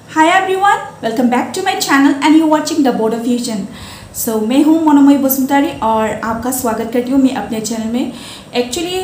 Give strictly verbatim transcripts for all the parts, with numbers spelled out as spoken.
Hi everyone, welcome back to my channel and you're watching The Border Fusion. So मैं हूँ मनोमयी बसुमतारी और आपका स्वागत करती हूँ मैं अपने चैनल में. एक्चुअली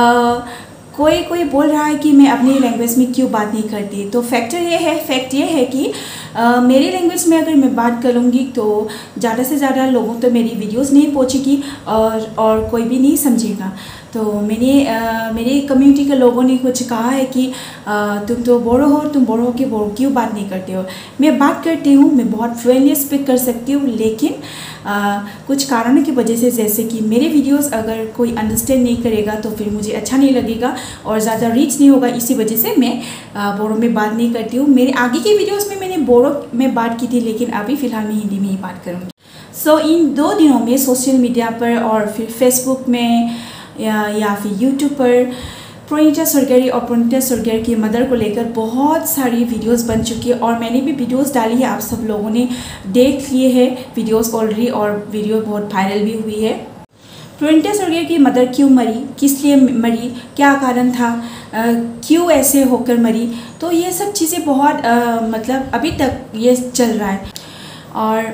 कोई कोई बोल रहा है कि मैं अपनी लैंग्वेज में क्यों बात नहीं करती. तो फैक्टर ये है फैक्ट ये है कि uh, मेरी लैंग्वेज में अगर मैं बात करूँगी तो ज़्यादा से ज़्यादा लोगों तक तो मेरी वीडियोस नहीं पहुँचेगी और और कोई भी नहीं समझेगा. तो मैंने uh, मेरी कम्युनिटी के लोगों ने कुछ कहा है कि uh, तुम तो बोरो हो तुम बोरो हो के बोरो क्यों बात नहीं करते हो. मैं बात करती हूँ, मैं बहुत फ्लुएंटली स्पीक कर सकती हूँ, लेकिन uh, कुछ कारणों की वजह से जैसे कि मेरे वीडियोस अगर कोई अंडरस्टैंड नहीं करेगा तो फिर मुझे अच्छा नहीं लगेगा और ज़्यादा रीच नहीं होगा. इसी वजह से मैं uh, बोरो में बात नहीं करती हूँ. मेरे आगे की वीडियोज़ में मैंने बोरो में बात की थी, लेकिन अभी फ़िलहाल मैं हिंदी में ही बात करूँगी. सो so, इन दो दिनों में सोशल मीडिया पर और फिर फेसबुक में या या फिर यूट्यूब पर प्रोनीता सरगरी और प्रोनीता सरगरी की मदर को लेकर बहुत सारी वीडियोस बन चुकी है और मैंने भी वीडियोस डाली है. आप सब लोगों ने देख लिए हैं वीडियोस ऑलरेडी और वीडियो बहुत वायरल भी हुई है. प्रोनीता सरगरी की मदर क्यों मरी, किस लिए मरी, क्या कारण था, आ, क्यों ऐसे होकर मरी, तो ये सब चीज़ें बहुत आ, मतलब अभी तक ये चल रहा है. और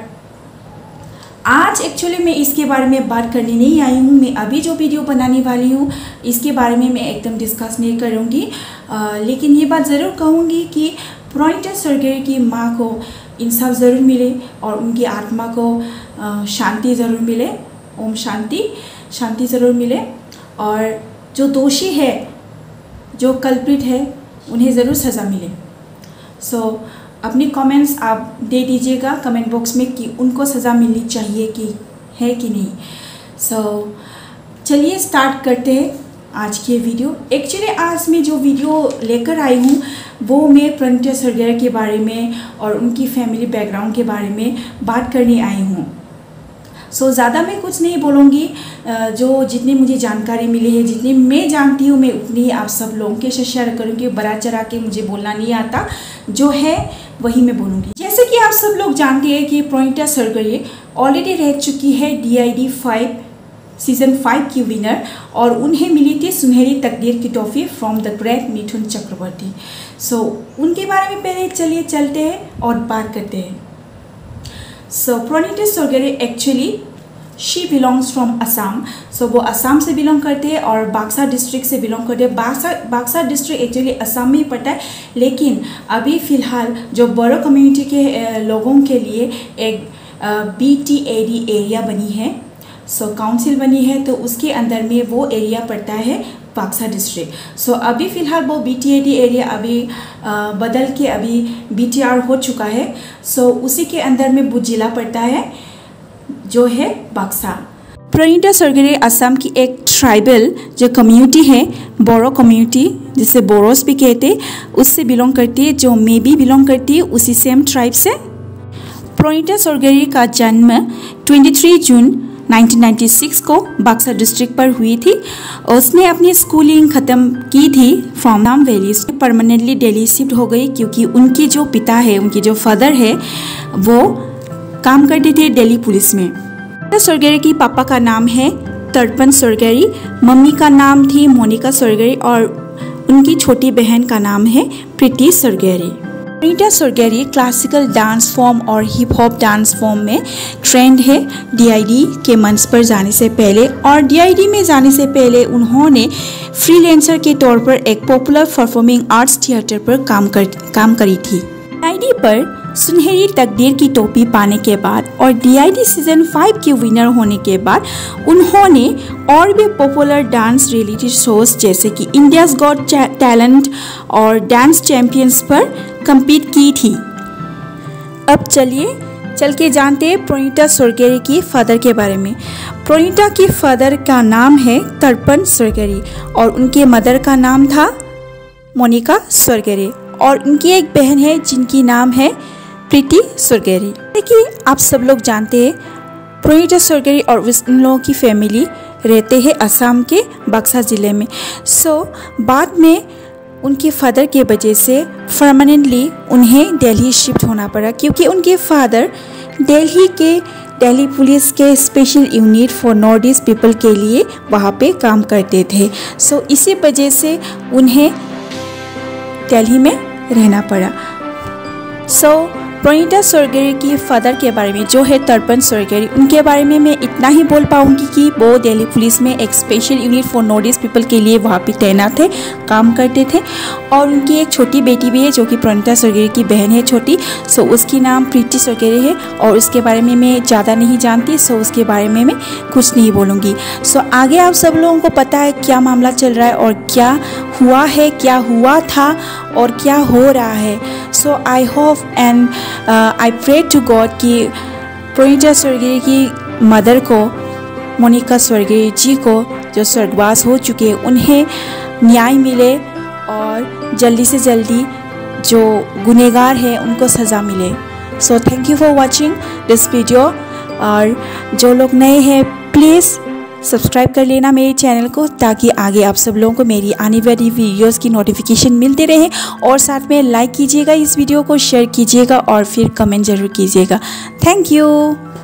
आज एक्चुअली मैं इसके बारे में बात करने नहीं आई हूँ. मैं अभी जो वीडियो बनाने वाली हूँ इसके बारे में मैं एकदम डिस्कस नहीं करूँगी, लेकिन ये बात ज़रूर कहूँगी कि प्रोनीता सरगरी की माँ को इंसाफ ज़रूर मिले और उनकी आत्मा को आ, शांति ज़रूर मिले. ओम शांति शांति ज़रूर मिले. और जो दोषी है, जो कल्प्रिट है, उन्हें ज़रूर सज़ा मिले. सो so, अपनी कमेंट्स आप दे दीजिएगा कमेंट बॉक्स में कि उनको सज़ा मिलनी चाहिए कि है कि नहीं. सो so, चलिए स्टार्ट करते हैं आज की वीडियो. एक्चुअली आज मैं जो वीडियो लेकर आई हूँ वो मैं प्रोनीता सरगरी के बारे में और उनकी फैमिली बैकग्राउंड के बारे में बात करने आई हूँ. सो so, ज़्यादा मैं कुछ नहीं बोलूँगी. जो जितनी मुझे जानकारी मिली है, जितनी मैं जानती हूँ, मैं उतनी ही आप सब लोगों के साथ शेयर करूँगी. बड़ा चढ़ा के मुझे बोलना नहीं आता, जो है वही मैं बोलूँगी. जैसे कि आप सब लोग जानते हैं कि प्रोनीता सरगरी ऑलरेडी रह चुकी है D I D five season five की विनर और उन्हें मिली थी सुनहरी तकदीर की trophy from the great Mithun Chakraborty. So so, उनके बारे में पहले चलिए चलते हैं और बात करते हैं. So Pronita Swargiary actually she belongs from Assam. So वो असम से बिलोंग करते हैं और बाक्सा डिस्ट्रिक्ट से बिलोंग करते हैं. बाक्सा बाक्सा डिस्ट्रिक्ट एक्चुअली असम में ही पड़ता है, लेकिन अभी फ़िलहाल जो बोरो कम्युनिटी के लोगों के लिए एक B T A D area बनी है. सो काउंसिल बनी है, तो उसके अंदर में वो एरिया पड़ता है बाक्सा डिस्ट्रिक्ट. सो so, अभी फ़िलहाल वो B T A D area अभी आ, बदल के अभी बी टी आर हो चुका है. सो so, उसी के अंदर में वो जिला पड़ता है जो है बाक्सा. प्रोनीता सरगरी असम की एक ट्राइबल जो कम्युनिटी है, बोरो कम्युनिटी जिसे बोरोस भी कहते हैं, उससे बिलोंग करती है, जो मैं भी बिलोंग करती है उसी सेम ट्राइब से. प्रोनीता सरगरी का जन्म तेईस जून उन्नीस सौ छियानवे को बक्सर डिस्ट्रिक्ट पर हुई थी. उसने अपनी स्कूलिंग ख़त्म की थी फ्रॉम नाम वैली. परमानेंटली दिल्ली शिफ्ट हो गई क्योंकि उनकी जो पिता है, उनकी जो फादर है, वो काम करते थे दिल्ली पुलिस में. सरगरी की पापा का नाम है तर्पण सरगरी, मम्मी का नाम थी मोनिका सरगरी और उनकी छोटी बहन का नाम है Preeti Swargiary. Pronita Swargiary classical dance form और हिप हॉप डांस फॉर्म में ट्रेंड है. डी आई डी के मंच पर जाने से पहले और डी आई डी में जाने से पहले उन्होंने फ्रीलांसर के तौर पर एक पॉपुलर परफॉर्मिंग आर्ट्स थिएटर पर काम कर काम करी थी. डी आई डी पर सुनहरी तकदीर की टोपी पाने के बाद और D I D season five के विनर होने के बाद उन्होंने और भी पॉपुलर डांस रियलिटी शोज जैसे कि इंडियाज गॉट टैलेंट और डांस चैंपियंस पर compete की थी. अब चलिए चल के जानते हैं प्रोनीता सरगरी की फादर के बारे में. प्रोनीता की फादर का नाम है तर्पण सरगरी और उनके मदर का नाम था मोनिका सरगरी और उनकी एक बहन है जिनकी नाम है प्रीति सरगरी. देखिए आप सब लोग जानते हैं प्रोनीता सरगरी और उन लोगों की फैमिली रहते हैं असम के बक्सा ज़िले में. सो so, बाद में उनके फादर के वजह से परमानेंटली उन्हें दिल्ली शिफ्ट होना पड़ा क्योंकि उनके फादर दिल्ली के दिल्ली पुलिस के special unit for north east people के लिए वहाँ पे काम करते थे. सो so, इसी वजह से उन्हें दिल्ली में रहना पड़ा. सो प्रणीता स्वर्गियारी की फादर के बारे में जो है तर्पण स्वर्गियारी, उनके बारे में मैं इतना ही बोल पाऊँगी कि वो दिल्ली पुलिस में एक special unit for northeast people के लिए वहाँ पे तैनात थे, काम करते थे। और उनकी एक छोटी बेटी भी है जो कि प्रणीता स्वर्गियारी की बहन है छोटी। सो उसकी नाम प्रीति स्वर्गियारी है और उसके बारे में मैं ज़्यादा नहीं जानती, सो उसके बारे में मैं कुछ नहीं बोलूँगी। सो आगे आप सब लोगों को पता है क्या मामला चल रहा है और क्या हुआ है, क्या हुआ था और क्या हो रहा है। So I hope and I pray to God कि प्रणीता स्वर्गियारी की मदर को, मोनिका स्वर्गियारी जी को जो स्वर्गवास हो चुके हैं, उन्हें न्याय मिले और जल्दी से जल्दी जो गुनहगार है उनको सज़ा मिले। So thank you for watching this video. और जो लोग नए हैं प्लीज़ सब्सक्राइब कर लेना मेरे चैनल को, ताकि आगे आप सब लोगों को मेरी आने वाली वीडियोस की नोटिफिकेशन मिलते रहे। और साथ में लाइक कीजिएगा, इस वीडियो को शेयर कीजिएगा और फिर कमेंट ज़रूर कीजिएगा। Thank you.